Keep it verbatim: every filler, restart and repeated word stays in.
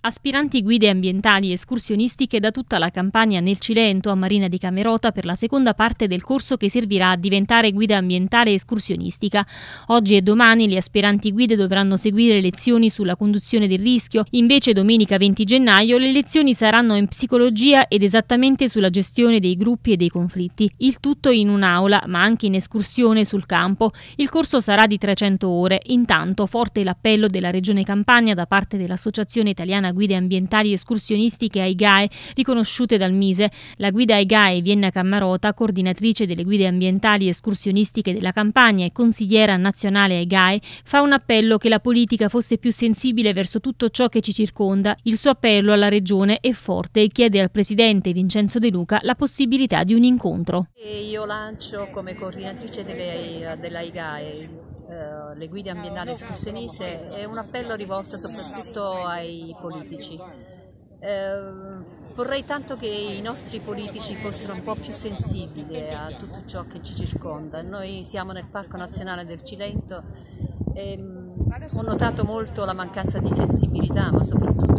Aspiranti guide ambientali escursionistiche da tutta la Campania nel Cilento a Marina di Camerota per la seconda parte del corso che servirà a diventare guida ambientale escursionistica. Oggi e domani le aspiranti guide dovranno seguire lezioni sulla conduzione del rischio, invece domenica venti gennaio le lezioni saranno in psicologia ed esattamente sulla gestione dei gruppi e dei conflitti. Il tutto in un'aula, ma anche in escursione sul campo. Il corso sarà di trecento ore. Intanto, forte l'appello della Regione Campania da parte dell'Associazione Italiana Guide Ambientali Escursionistiche A I G A E, riconosciute dal Mise. La guida A I G A E Vienna Cammarota, coordinatrice delle guide ambientali escursionistiche della Campania e consigliera nazionale A I G A E, fa un appello che la politica fosse più sensibile verso tutto ciò che ci circonda. Il suo appello alla Regione è forte e chiede al Presidente Vincenzo De Luca la possibilità di un incontro. E io lancio come coordinatrice delle, della A I G A E Uh, le guide ambientali escursioniste è un appello rivolto soprattutto ai politici. Uh, vorrei tanto che i nostri politici fossero un po' più sensibili a tutto ciò che ci circonda. Noi siamo nel Parco Nazionale del Cilento e um, ho notato molto la mancanza di sensibilità, ma soprattutto